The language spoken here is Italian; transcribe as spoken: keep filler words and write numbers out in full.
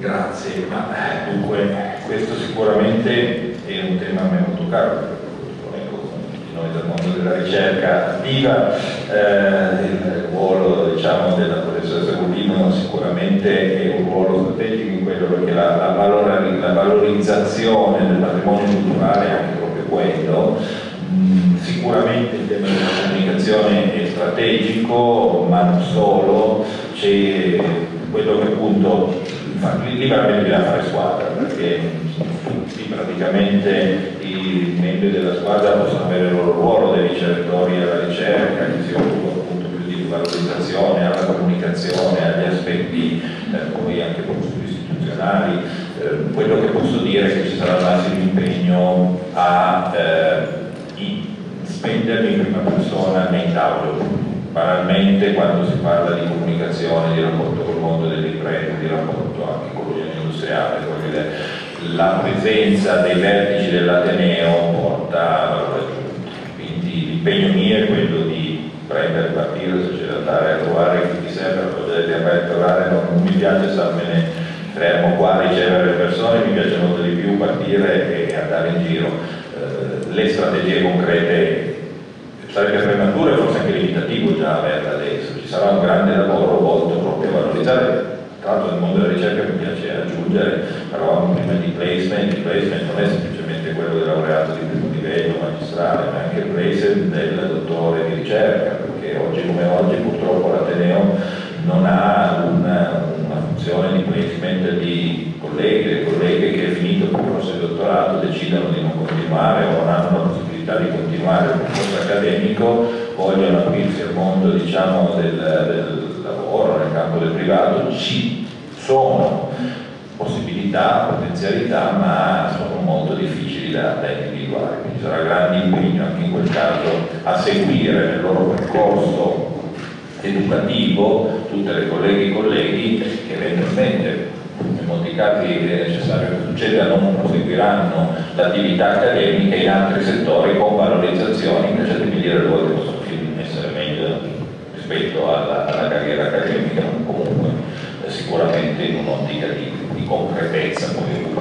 Grazie, ma dunque questo sicuramente è un tema a me molto caro, ecco, noi del mondo della ricerca attiva, eh, il ruolo, diciamo, della professoressa Segolino sicuramente è un ruolo strategico in quello, perché la, la, valor, la valorizzazione del patrimonio culturale è anche proprio quello. Mm, sicuramente il tema della comunicazione è strategico, ma non solo, c'è quello che appunto lì veramente bisogna fare squadra, perché tutti praticamente i membri della squadra possono avere il loro ruolo, dei ricercatori alla ricerca che si occupano appunto più di valorizzazione, alla comunicazione, agli aspetti eh, poi anche più istituzionali. Eh, quello che posso dire è che ci sarà il massimo impegno a eh, spendermi in prima persona nei tavoli. Banalmente, quando si parla di comunicazione, di rapporto col mondo delle imprese, di rapporto anche con l'Unione Industriale, la presenza dei vertici dell'Ateneo porta valore aggiunto. Quindi l'impegno mio è quello di prendere, partire, se c'è da andare a trovare chi ti serve, lo potete trovare, non mi piace starmene fermo qua a ricevere le persone, mi piace molto di più partire e andare in giro. Eh, le strategie concrete sarebbe prematuro e forse anche limitativo già averla adesso. Ci sarà un grande lavoro volto proprio a valorizzare. Tra l'altro nel mondo della ricerca mi piace aggiungere, parlavamo prima di placement, il placement non è semplicemente quello del laureato di primo livello magistrale, ma anche il placement del dottore di ricerca, perché oggi come oggi purtroppo l'Ateneo non ha una, una funzione di placement di colleghi e colleghe che finito il corso di dottorato decidono di non continuare o non hanno la possibilità di continuare il percorso accademico, vogliono aprirsi al mondo, diciamo, del, del lavoro nel campo del privato. Ci sono possibilità, potenzialità, ma sono molto difficili da, da individuare, quindi sarà grande impegno anche in quel caso a seguire nel loro percorso educativo tutte le colleghe e colleghi che eventualmente in molti casi è necessario che succeda, non proseguiranno l'attività accademica in altri settori con valorizzazioni, invece di dire voi che possono essere meglio rispetto alla, alla carriera accademica, ma comunque eh, sicuramente in un'ottica di, di concretezza poi